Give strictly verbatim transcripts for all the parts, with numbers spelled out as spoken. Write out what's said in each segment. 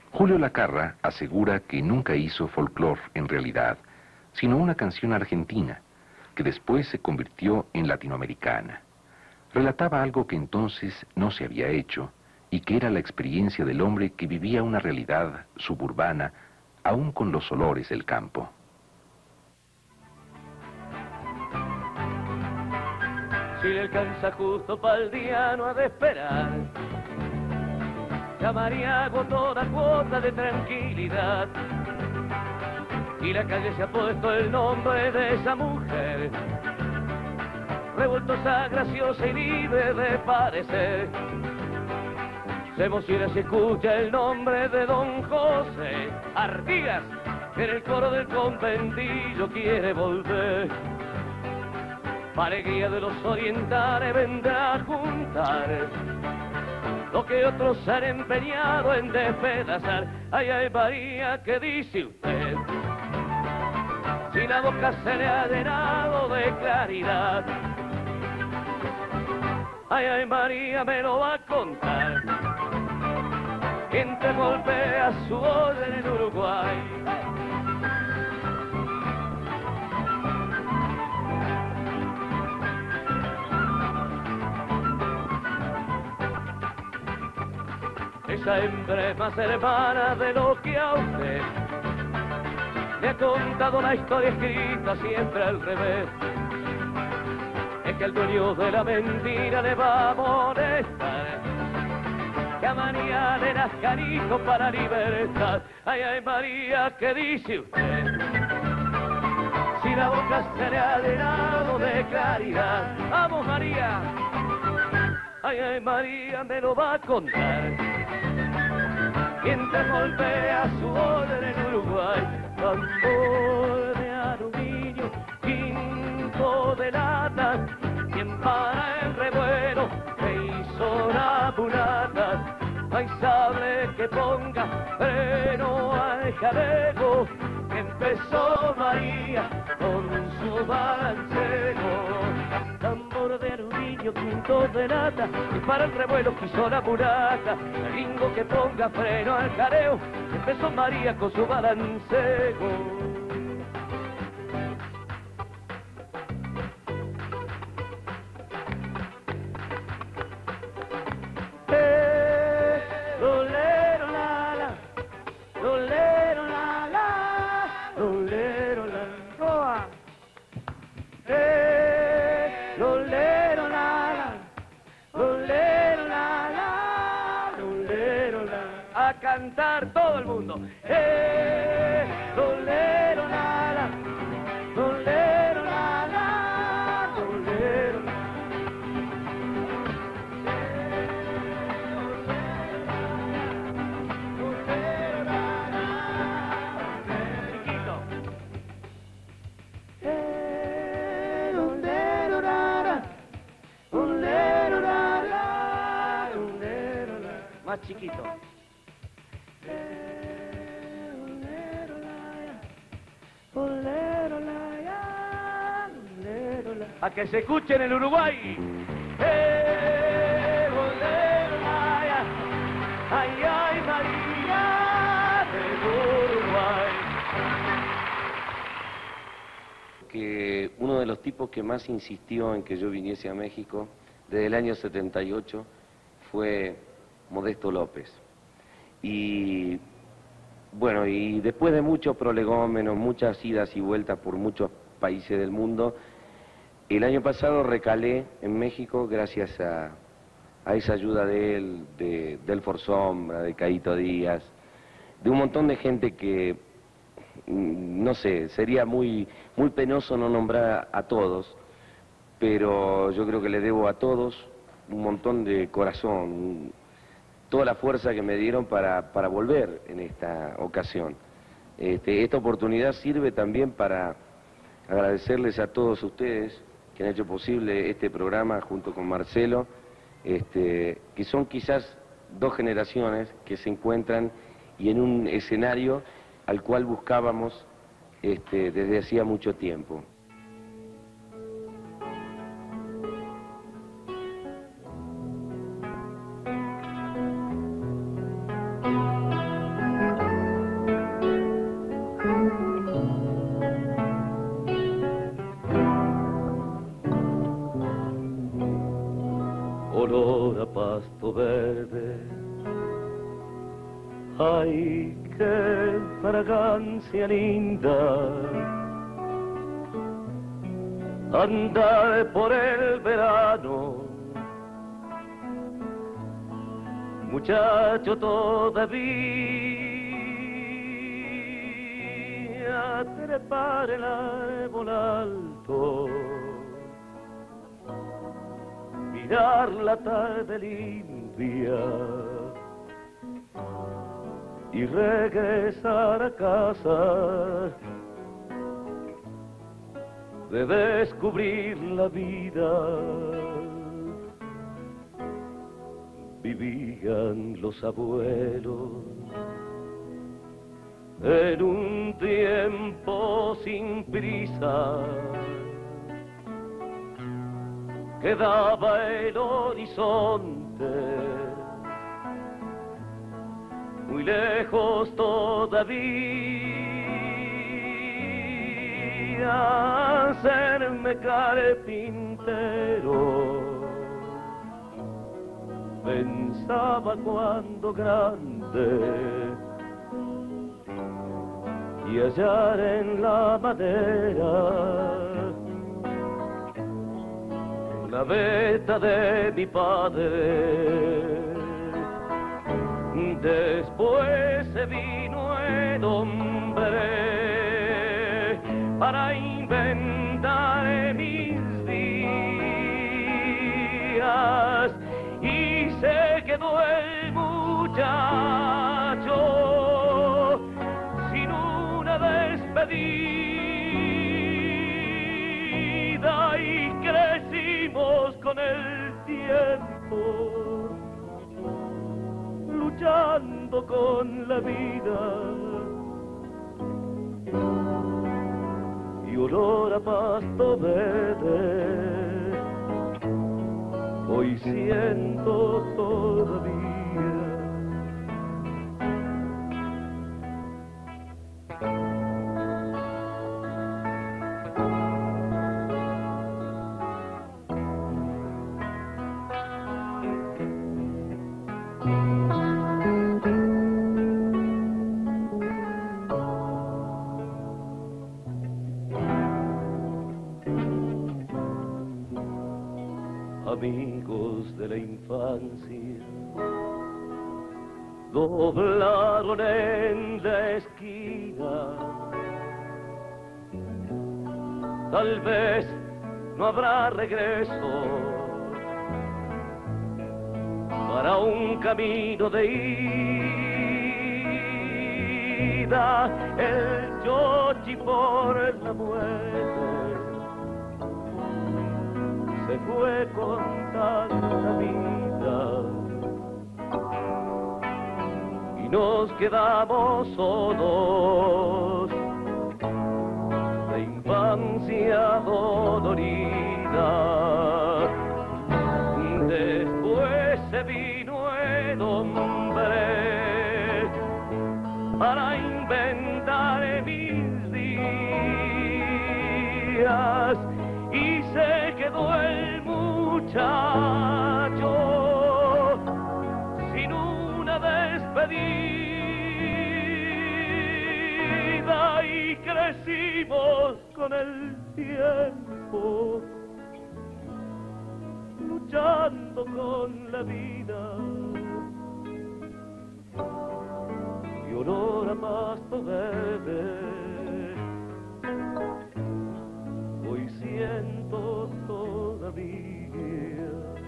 Julio Lacarra asegura que nunca hizo folclore en realidad, sino una canción argentina, que después se convirtió en latinoamericana. Relataba algo que entonces no se había hecho, y que era la experiencia del hombre que vivía una realidad suburbana, aún con los olores del campo. Si le alcanza justo pa'l día, no ha de esperar. Ya María agotó toda cuota de tranquilidad. Y la calle se ha puesto el nombre de esa mujer, revoltosa, graciosa y libre de parecer. Se emociona si escucha el nombre de don José Artigas, que en el coro del conventillo quiere volver. Alegría de los orientales vendrá a juntar lo que otros han empeñado en despedazar. Ay, ay, María, ¿qué dice usted? Si la boca se le ha llenado de claridad. Ay, ay, María, me lo va a contar. Entre golpea su orden en Uruguay. Esa hembra es más hermana de lo que a usted le ha contado la historia escrita siempre al revés. Es que el dueño de la mentira le va a molestar, que a María le das canijo para libertad. Ay, ay, María, ¿qué dice usted? Si la boca se le ha llenado de claridad. ¡Vamos, María! Ay, ay, María, me lo va a contar. Mientras golpea su orden en Uruguay. Tambor de aluminio, quinto de lata, quien para el revuelo me hizo la mulata. Hay sable que ponga freno al jaleo, que empezó María con su balanceo. Tambor de aluminio, quinto de lata, y para el revuelo quiso la mulata. Gringo que ponga freno al jaleo, empezó María con su balanceo. Cantar todo el mundo. Eh, dolero, la, la, dolero, la, la, dolero, la. Chiquito. Eh, dolero, la, la, dolero, la, la, dolero, la. Más chiquito. A que se escuche en el Uruguay. Eh, bolero, ay, ay, ay, María del Uruguay. Que uno de los tipos que más insistió en que yo viniese a México desde el año setenta y ocho fue Modesto López. Y bueno, y después de muchos prolegómenos, muchas idas y vueltas por muchos países del mundo, el año pasado recalé en México gracias a, a esa ayuda de él, de Delfor Sombra, de Caíto Díaz, de un montón de gente que, no sé, sería muy, muy penoso no nombrar a todos, pero yo creo que le debo a todos un montón de corazón, toda la fuerza que me dieron para, para volver en esta ocasión. Este, esta oportunidad sirve también para agradecerles a todos ustedes que han hecho posible este programa junto con Marcelo, este, que son quizás dos generaciones que se encuentran y en un escenario al cual buscábamos este, desde hacía mucho tiempo. Ay, qué fragancia linda, andar por el verano, muchacho todavía, trepar el árbol alto, mirar la tarde limpia y regresar a casa, de descubrir la vida. Vivían los abuelos en un tiempo sin prisa, quedaba el horizonte muy lejos todavía, hacerme carpintero pensaba cuando grande, y hallar en la madera la veta de mi padre. Después se vino el hombre para inventar mis días, y se quedó el muchacho sin una despedida, y crecimos con el tiempo, luchando con la vida, y olor a pasto verde hoy siento todavía. Amigos de la infancia doblaron en la esquina, tal vez no habrá regreso para un camino de ida, el chochi por la muerte se fue con tanta vida, y nos quedamos solos, de infancia dolorida. Después se vino el hombre para inventar mis días, y se quedó el muchacho sin una despedida, y crecimos con el tiempo, luchando con la vida, y olor a pasto verde hoy siento todavía,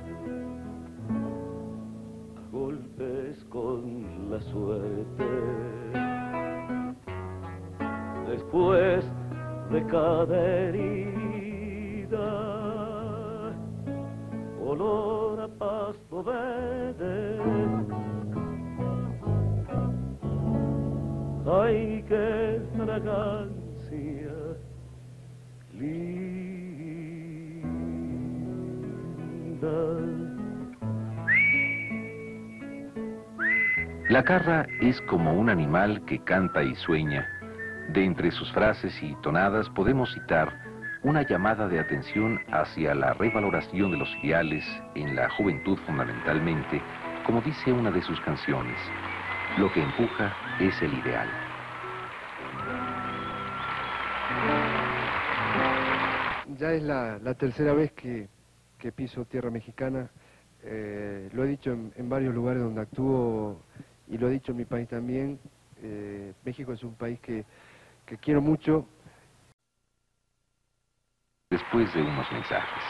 a golpes con la suerte, después de cada herida, olor a pasto verde. Ay, qué fragancia linda. La carra es como un animal que canta y sueña. De entre sus frases y tonadas podemos citar una llamada de atención hacia la revaloración de los ideales en la juventud fundamentalmente, como dice una de sus canciones: Lo que empuja es el ideal. Ya es la, la tercera vez que, que piso tierra mexicana. Eh, lo he dicho en, en varios lugares donde actúo y lo he dicho en mi país también. Eh, México es un país que, que quiero mucho. Después de unos mensajes.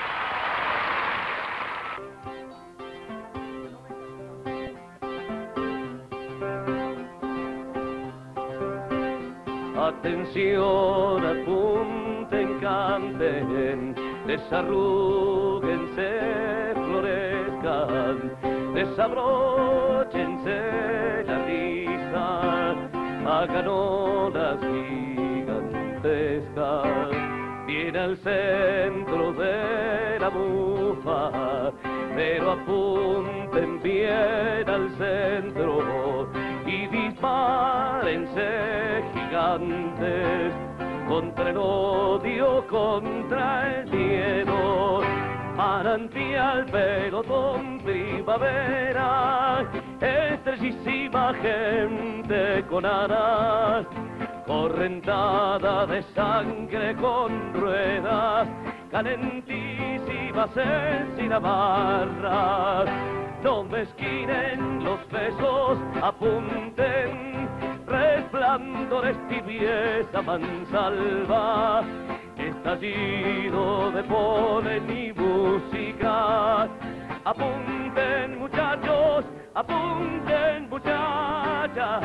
Atención, apunten, canten, desarrúguense, florezcan, desabrochense la risa, hagan olas gigantescas, bien al centro de la mufa, pero apunten bien al centro y dispárense gigantes contra el odio, contra el miedo. Manantial, pelotón, primavera, estrellísima gente con alas, correntada de sangre con ruedas, calentísimas en sin amarras. No mezquinen los besos, apunten, resplandores, tibieza, mansalva, estallido de polen y música. Apunten, muchachos, apunten, muchachas.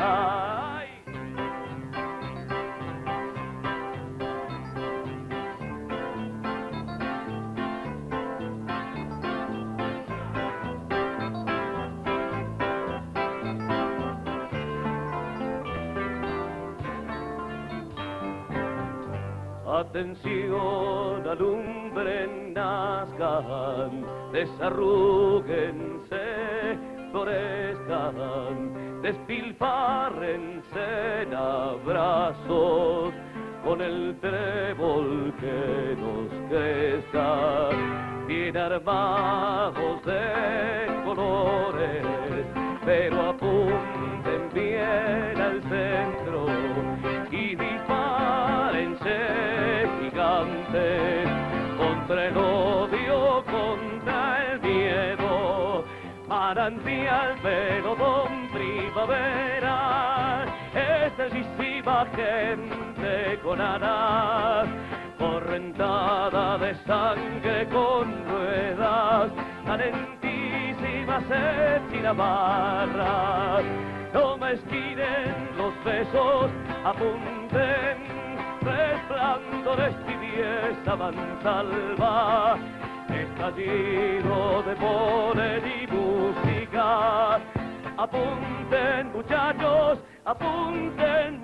Atención, alumbren, nazcan, desarrúguense, florezcan, despilfárrense en abrazos, con el trébol que nos crezca, bien armados de colores, pero apunten bien al centro y dispárense gigantes contra el odio, contra el miedo. Manantial, pelotón, primavera, estrellísima gente con alas, correntada de sangre con ruedas, calentísimas sin amarras. No mezquinen los besos, apunten, resplandores, tibieza, mansalva, estallido de polen y música. Apunten, muchachos, apunten,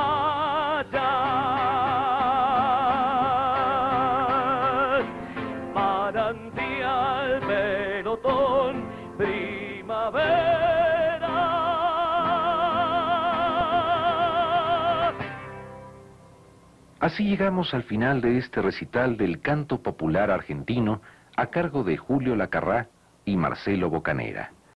muchachas. Manantial, pelotón, primavera. Así llegamos al final de este recital del canto popular argentino a cargo de Julio Lacarrá y Marcelo Bocanera.